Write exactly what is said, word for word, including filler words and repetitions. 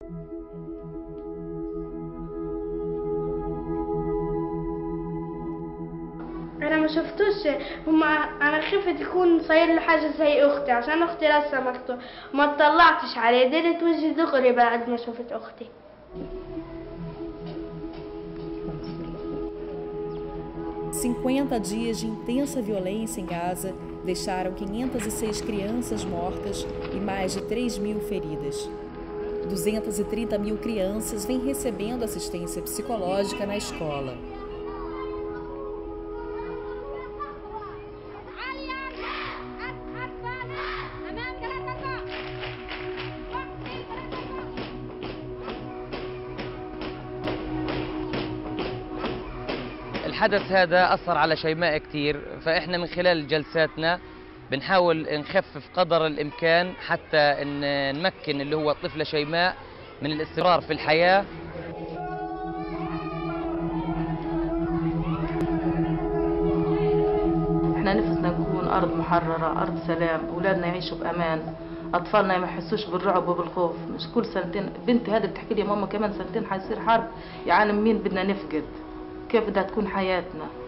انا ما شفتوش. هما انا خفت يكون صاير له حاجه زي اختي، عشان اختي لسه مكتوب ما اطلعتش عليه، ديرت وجهي دغري بعد ما شفت اختي. cinquenta dias de intensa violência em Gaza deixaram quinhentas e seis crianças mortas e mais de três mil feridas. duzentas e trinta mil crianças vêm recebendo assistência psicológica na escola. الحدث هذا أثر على شيماء كثير، فإحنا من خلال جلساتنا بنحاول نخفف قدر الإمكان حتى إن نمكن اللي هو الطفلة شيماء من الاستمرار في الحياة. إحنا نفسنا نكون أرض محررة، أرض سلام، أولادنا يعيشوا بأمان، أطفالنا ما يحسوش بالرعب وبالخوف. مش كل سنتين بنتي هذه بتحكي لي ماما كمان سنتين حيصير حرب، يا عالم مين بدنا نفقد، كيف بدها تكون حياتنا.